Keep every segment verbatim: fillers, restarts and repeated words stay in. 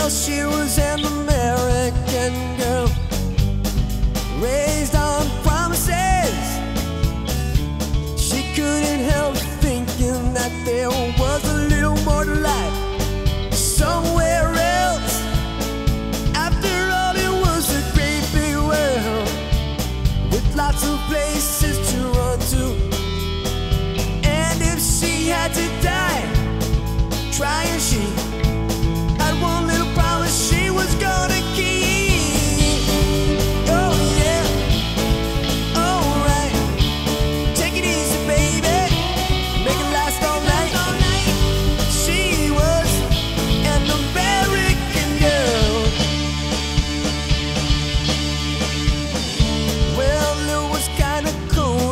Well, she was an American girl, raised on promises. She couldn't help thinking that there was a little more to life somewhere else. After all, it was a great big world with lots of places to run to. And if she had to die trying, she had one little promise she was gonna keep. Oh yeah, alright. Take it easy, baby. Make it last all night. She was an American girl. Well, it was kinda cold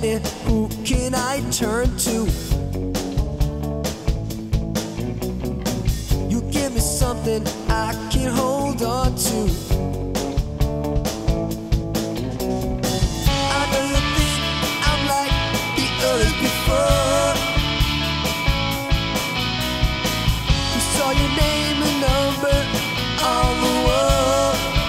Jenny, who can I turn to? You give me something I can hold on to. I know you think I'm like the others before. You saw your name and number on the wall.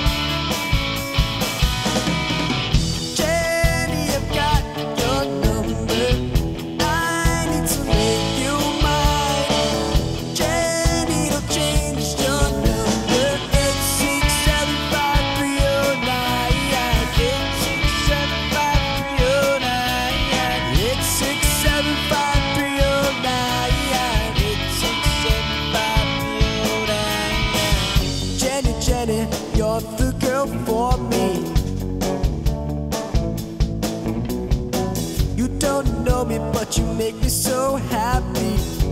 Jenny, I've got your number. I need to make you mine. Jenny, don't change your number. Eight six seven five three oh nine. Eight six seven five three oh nine. Eight six seven five three oh nine. Eight six seven five three oh nine. Jenny, Jenny, you're the girl for me. You don't know me, but you make me so happy.